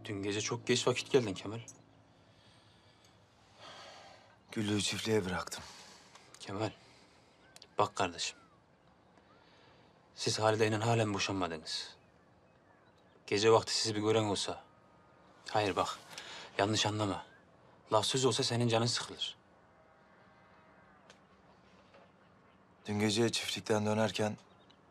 Dün gece çok geç vakit geldin Kemal. Güllü'yü çiftliğe bıraktım. Kemal, bak kardeşim. Siz Halide'yle halen boşanmadınız. Gece vakti sizi bir gören olsa... Hayır bak, yanlış anlama. Laf söz olsa senin canın sıkılır. Dün gece çiftlikten dönerken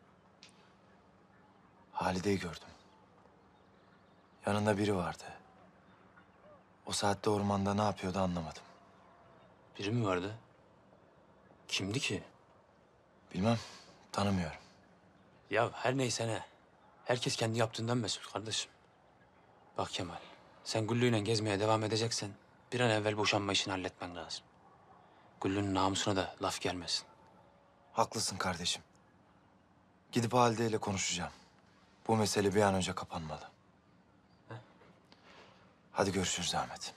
Halide'yi gördüm. Yanında biri vardı. O saatte ormanda ne yapıyordu anlamadım. Biri mi vardı? Kimdi ki? Bilmem, tanımıyorum. Ya her neyse ne. Herkes kendi yaptığından mesul kardeşim. Bak Kemal, sen Güllü'yle gezmeye devam edeceksen... ...bir an evvel boşanma işini halletmen lazım. Güllü'nün namusuna da laf gelmesin. Haklısın kardeşim. Gidip Halide'yle konuşacağım. Bu mesele bir an önce kapanmalı. Hadi görüşürüz Ahmet.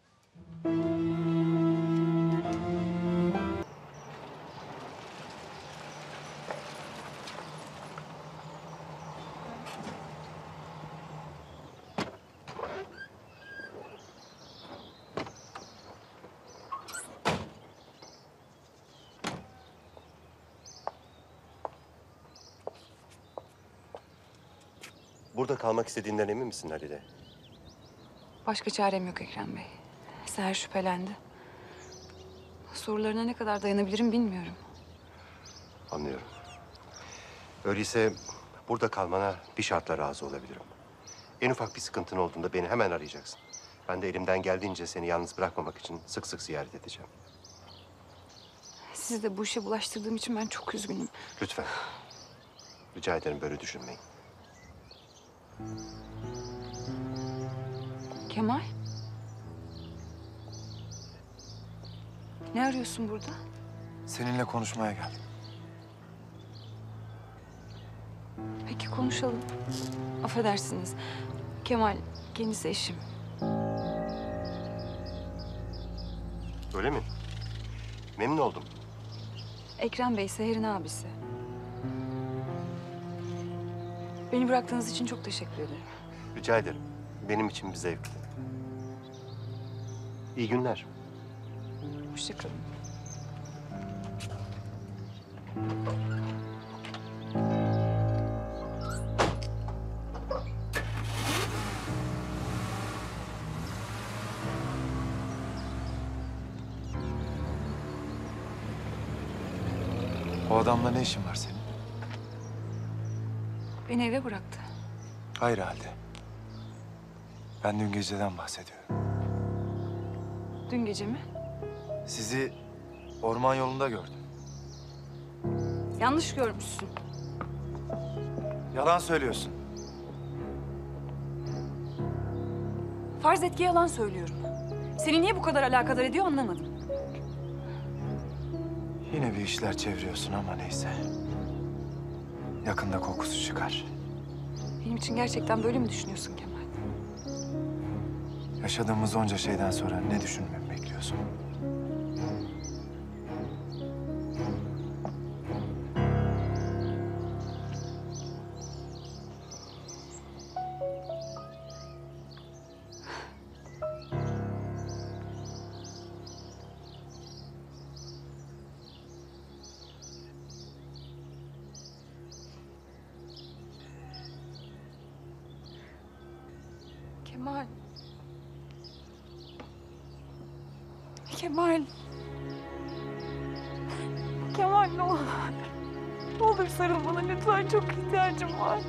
Burada kalmak istediğinden emin misin Halide? Başka çarem yok Ekrem Bey. Seher şüphelendi. Sorularına ne kadar dayanabilirim bilmiyorum. Anlıyorum. Öyleyse burada kalmana bir şartla razı olabilirim. En ufak bir sıkıntın olduğunda beni hemen arayacaksın. Ben de elimden geldiğince seni yalnız bırakmamak için sık sık ziyaret edeceğim. Sizi de bu işe bulaştırdığım için ben çok üzgünüm. Lütfen. Rica ederim böyle düşünmeyin. Kemal? Ne arıyorsun burada? Seninle konuşmaya geldim. Peki konuşalım. Affedersiniz. Kemal, kendisi eşim. Öyle mi? Memnun oldum. Ekrem Bey, Seher'in abisi. Beni bıraktığınız için çok teşekkür ederim. Rica ederim. Benim için bir zevkti. İyi günler. Hoşça kalın. O adamla ne işin var senin? Beni eve bıraktı. Hayır Halide. Ben dün geceden bahsediyorum. Dün gece mi? Sizi orman yolunda gördüm. Yanlış görmüşsün. Yalan söylüyorsun. Farz et ki yalan söylüyorum. Seni niye bu kadar alakadar ediyor anlamadım. Yine bir işler çeviriyorsun ama neyse. Yakında kokusu çıkar. Benim için gerçekten böyle mi düşünüyorsun Kemal? Yaşadığımız onca şeyden sonra ne düşünmemi bekliyorsun? Kemal. Kemal. Kemal ne olur. Ne olur sarıl bana lütfen, çok ihtiyacım var.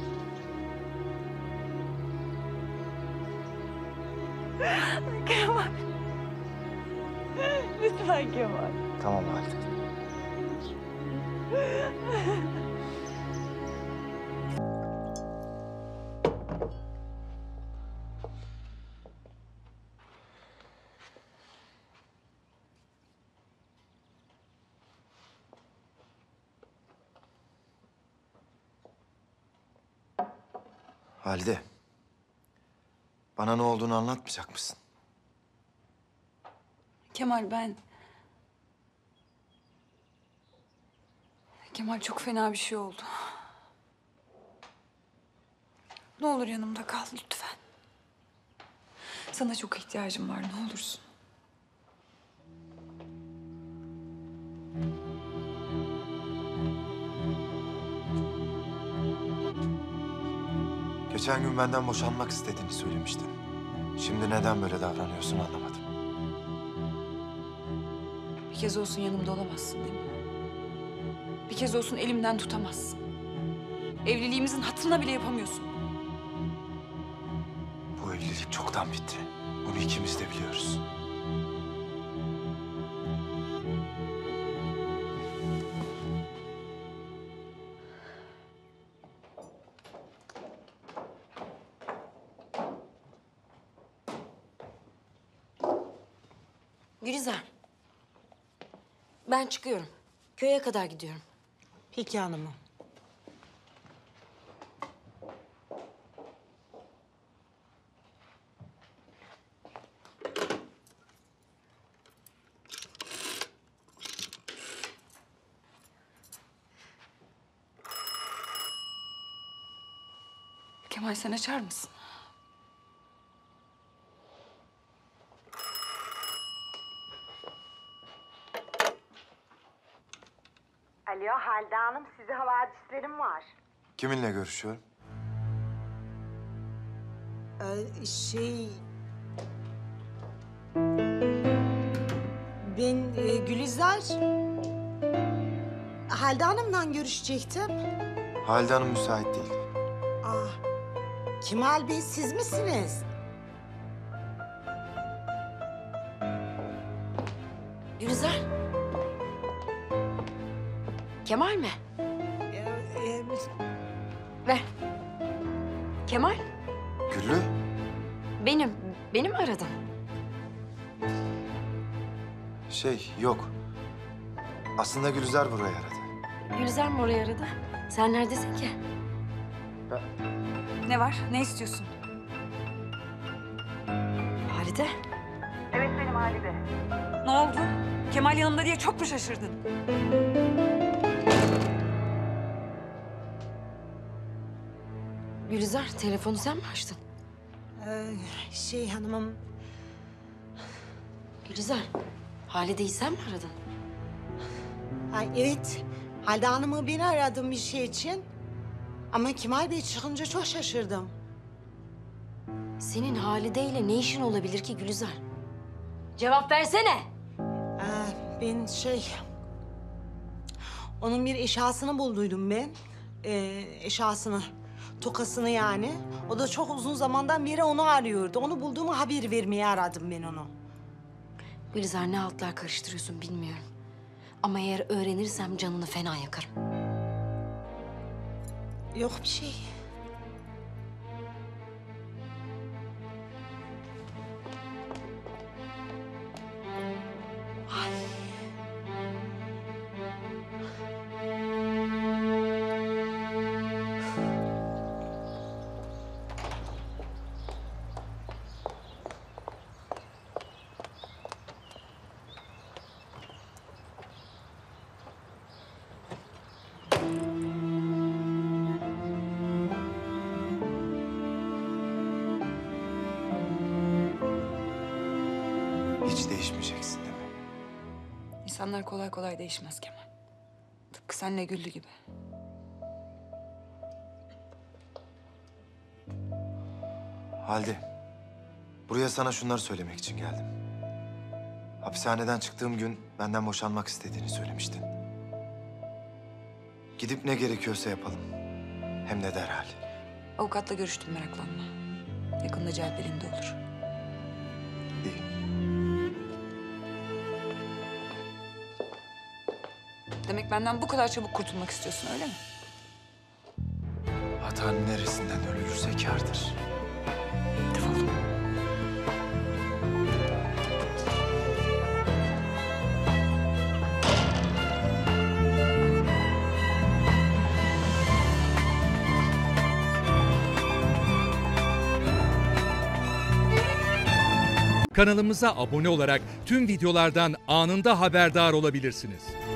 Kemal. Lütfen Kemal. Tamam Halide. Halide. Bana ne olduğunu anlatmayacak mısın? Kemal Kemal çok fena bir şey oldu. Ne olur yanımda kal lütfen. Sana çok ihtiyacım var, ne olursun. Geçen gün benden boşanmak istediğini söylemiştin. Şimdi neden böyle davranıyorsun anlamadım. Bir kez olsun yanımda olamazsın değil mi? Bir kez olsun elimden tutamazsın. Evliliğimizin hatırına bile yapamıyorsun. Bu evlilik çoktan bitti. Bunu ikimiz de biliyoruz. Gülizar. Ben çıkıyorum. Köye kadar gidiyorum. Peki hanımım. Kemal, sen açar mısın? Alo Halide Hanım, size havadislerim var. Kiminle görüşüyorum? Ben Gülizar. Halide Hanım'la görüşecektim. Halide Hanım müsait değil. Kemal Bey, siz misiniz? Gülizar. Kemal mi? Ver. Kemal, Güllü, beni mi aradın? yok. Aslında Gülizar buraya aradı. Gülizar mı oraya aradı? Sen neredesin ki? Ne var? Ne istiyorsun? Halide. Ne oldu? Kemal yanımda diye çok mu şaşırdın? Gülizar, telefonu sen mi açtın? Hanımım, Gülizar, Halide'yi sen mi aradın? evet. Halide Hanım'ı beni aradım bir şey için. Ama Kemal Bey çıkınca çok şaşırdım. Senin Halide ile ne işin olabilir ki Gülizar? Cevap versene. Ben onun bir eşyasını bulduydum ben. Eşyasını, tokasını yani. O da çok uzun zamandan beri onu arıyordu. Onu bulduğumu haber vermeye aradım ben onu. Gülizar, ne altlar karıştırıyorsun bilmiyorum. Ama eğer öğrenirsem canını fena yakarım. Yok bir şey. Hiç değişmeyeceksin değil mi? İnsanlar kolay kolay değişmez Kemal. Tıpkı senle Güllü gibi. Halide, buraya sana şunları söylemek için geldim. Hapishaneden çıktığım gün benden boşanmak istediğini söylemiştin. Gidip ne gerekiyorsa yapalım. Hem de derhal. Avukatla görüştüm, meraklanma. Yakında cevap elinde olur. İyi. Demek benden bu kadar çabuk kurtulmak istiyorsun, öyle mi? Hatanın neresinden ölürse kârdır. Defol. Kanalımıza abone olarak tüm videolardan anında haberdar olabilirsiniz.